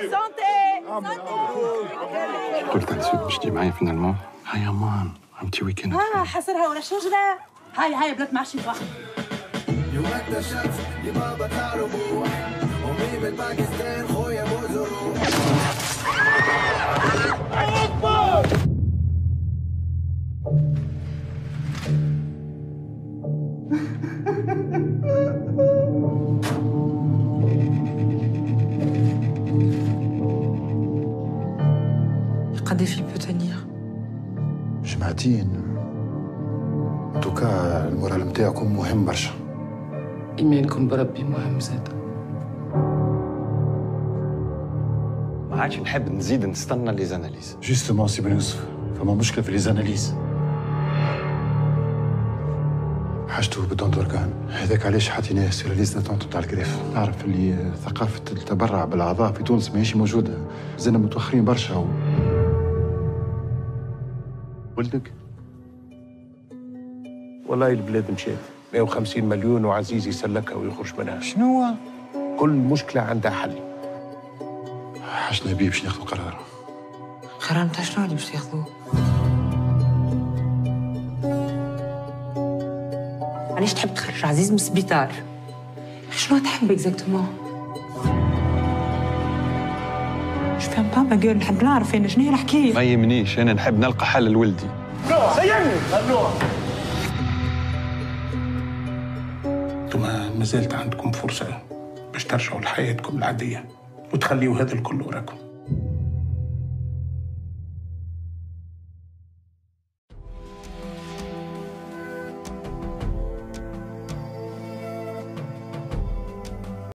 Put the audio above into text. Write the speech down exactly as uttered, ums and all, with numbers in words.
قلت نسيت باش تجي معايا فينالمون. هيا مان عمتي ويكند. اه حسرها ولا شجرة. هاي هاي بلاد معشي واحد. يوم اكتشفت لبابا تاع ربوح امي بالباكستان خويا بوزروح. قداش il peut tenir؟ جمعتين. انتوكا المورال نتاعكم مهم برشا. إيمانكم بربي مهم زاد. ما عادش نحب نزيد نستنى لي زاناليز. جوستومون سي بن يوسف، فما مشكلة في لي زاناليز. حاجته بدون دورغان، هذاك علاش حطيناه سير ليست داتونت تاع الكريف. تعرف اللي ثقافة التبرع بالأعضاء في تونس ماهيش موجودة، زلنا متوخرين برشا و... ولدك؟ والله البلاد مشات مئة وخمسين مليون وعزيز يسلكها ويخرج منها. شنو؟ كل مشكلة عندها حل. حاجنا بيه باش ناخذ قرار. قرار نتاع شنو اللي باش تاخذوه؟ علاش تحب تخرج عزيز من السبيطار؟ شنو تحب اكزاكتومون؟ جو فهم با ما قول نحب نعرف انا شنو هي الحكايه. ما يهمنيش انا نحب نلقى حل لولدي. نوع سيبني خلوها. انتم ما زالت عندكم فرصة باش ترجعوا لحياتكم العادية وتخليوا هذا الكل وراكم.